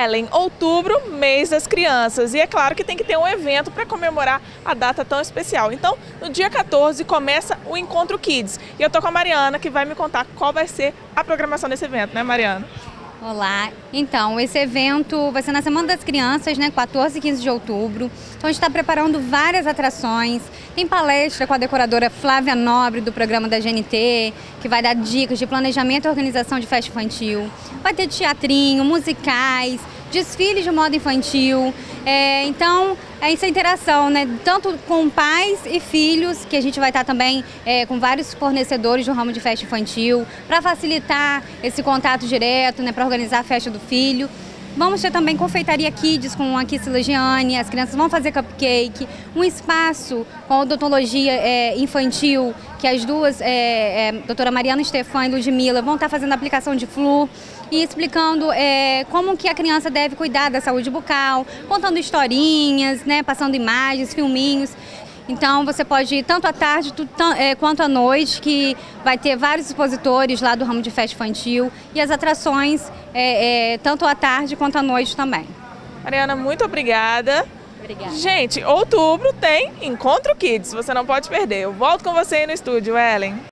Ellen, outubro, mês das crianças. E é claro que tem que ter um evento para comemorar a data tão especial. Então, no dia 14 começa o Encontro Kids. E eu tô com a Mariana, que vai me contar qual vai ser a programação desse evento, né, Mariana? Olá, então esse evento vai ser na Semana das Crianças, né, 14 e 15 de outubro. Então a gente está preparando várias atrações, tem palestra com a decoradora Flávia Nobre do programa da GNT, que vai dar dicas de planejamento e organização de festa infantil. Vai ter teatrinho, musicais, desfiles de moda infantil, então é essa interação, né, tanto com pais e filhos, que a gente vai estar também com vários fornecedores do ramo de festa infantil, para facilitar esse contato direto, né, para organizar a festa do filho. Vamos ter também confeitaria Kids com a Kissy Legiane, as crianças vão fazer cupcake, um espaço com odontologia infantil, que as duas, doutora Mariana Stefan e Ludmila, vão estar fazendo aplicação de flúor e explicando como que a criança deve cuidar da saúde bucal, contando historinhas, né, passando imagens, filminhos. Então você pode ir tanto à tarde quanto à noite, que vai ter vários expositores lá do ramo de festa infantil e as atrações tanto à tarde quanto à noite também. Mariana, muito obrigada. Obrigada. Gente, outubro tem Encontro Kids, você não pode perder. Eu volto com você aí no estúdio, Ellen.